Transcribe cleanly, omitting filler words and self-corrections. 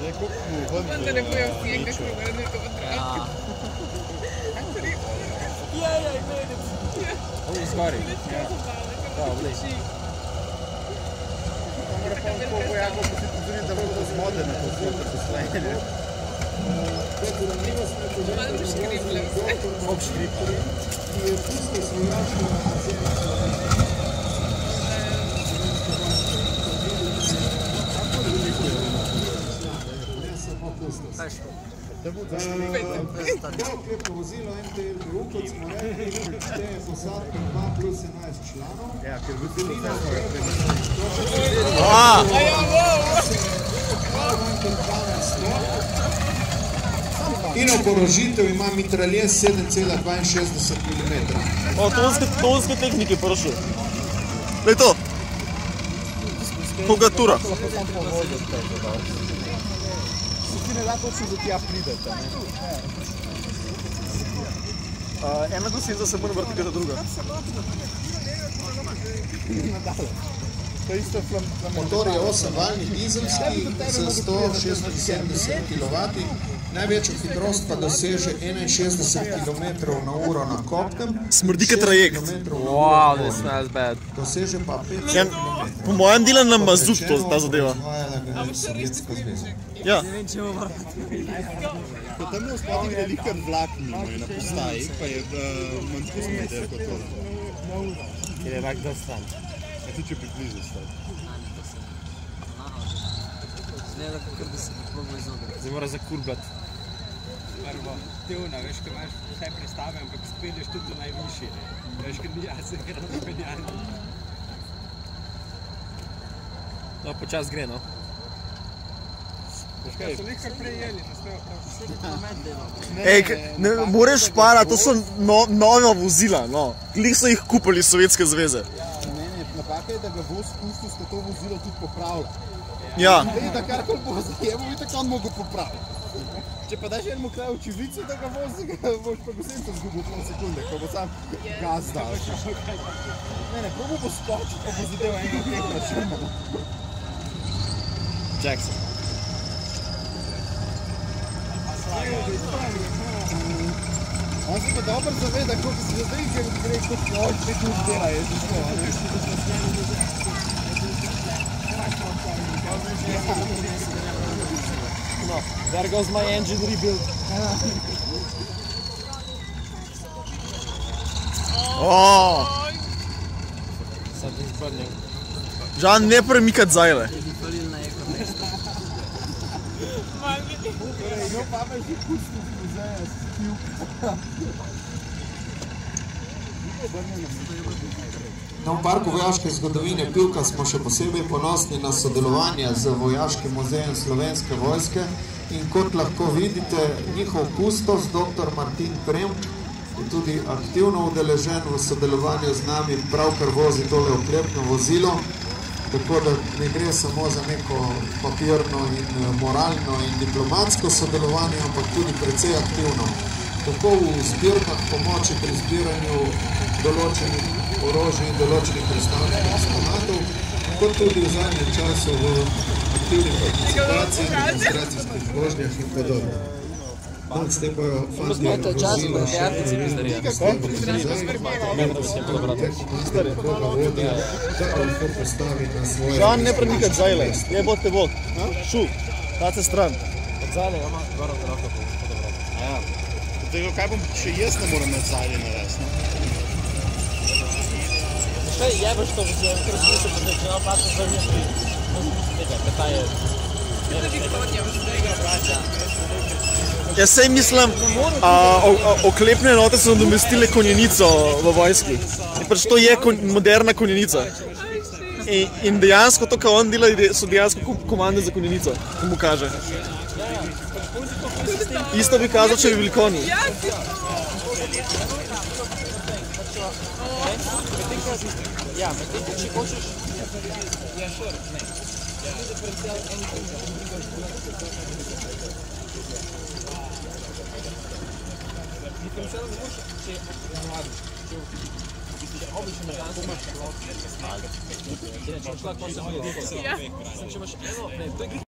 Quando ne puoi uscire che come nel contratto. Oh, scorri. Probably. Dokler vozilo NTLU, kot smo rekli, šteje posadka 2 plus 11 članov. Ja, ker v In oborožitev ima mitralje 7,62 mm. O, tonske tehnike prošel. Glej to. Kogatura. Ti ne da točno do tja pridete, ne? Ena gostinca se mora vrti kada druga. Motor je 8-valni dizelski z 176 kW. Največjo hitrost pa doseže 61 km/h na kopnem. Smrdi kot trajekt. Wow, this smells bad. Doseže pa 5 km. Po mojem dela na mazut ta zadeva. Sovjetska zveza. Ja. Potem je sploh velikar vlak mimo je na postaji, pa je manj smeder kot to. Ker je rak da stan. A ti če približaš stati? Gleda, kakor da se bi probal izogniti. Zdaj mora zakurbati. Prvo, tevna, veš, ko imaš vse prestave, ampak spelješ tudi do najvišji. Veš, ker ni jasno, ker ne penjalni. No, počas gre, no. Veš kaj, so nekaj prejeli, ne smejo prav. Ej, ne moreš šparati, to so nova vozila, no. Glih so jih kupili iz Sovjetske zveze. Ne, napaka je, da ga voz pustil, da to vozilo tudi popravlja. Ja. In da karkoli bo zajemal, in tako on mogo popraviti. Če pa daš enemu kraju čivico, da ga vozi, ga boš pa gosenca zgubil pol sekunde, ko bo sam gaz dal. Ne, probo bo skočil, pa bo zadeva enega teh računov. Jackson. On se pa dobro zaveda, koliko se zdaj gre kot noč, te tu dela je zašto. No, there goes my engine rebuild. Oh. Something's burning. Žan, ne premikat zajle. Falilna je kot mesta. Torej, no pa me že pustil v muzeja, spil. Na parku vojaške zgodovine Pivka smo še posebej ponosni na sodelovanje z Vojaškim muzejem Slovenske vojske in kot lahko vidite, njihov kustos, dr. Martin Premk, je tudi aktivno udeležen v sodelovanju z nami, pravkar vozi tole oklepno vozilo, tako da ne gre samo za neko papirno in moralno in diplomatsko sodelovanje, ampak tudi precej aktivno. Tako v zbirkah pomoči pri zbiranju določenih orožij in določenih predstavnih eksponatov, kot tudi v zadnjem času v aktivni participaciji, demonstracijskih vožnjah in podobno. S tem bojo fanti vozilo še Žan, ne premikat zajle. Jebote vod. Šu, tate stran. Od zajle, ima gora za roko fotografi. Ja. Tega, kaj bom, še jaz ne moram med zadnje narediti. Šta jebeš to vozilo, ker smo se počela pato za njih. Kaj je? Jaz sej mislim, oklepne enote so nadomestile konjenico v vojski. Pač to je moderna konjenica. In dejansko to, kar on dela, so dejansko komande za konjenico, ko mu kaže. Isto bi kazal, če bi bili konji. Ja, medtem, če hočeš... Ja, sure, ne. Ja.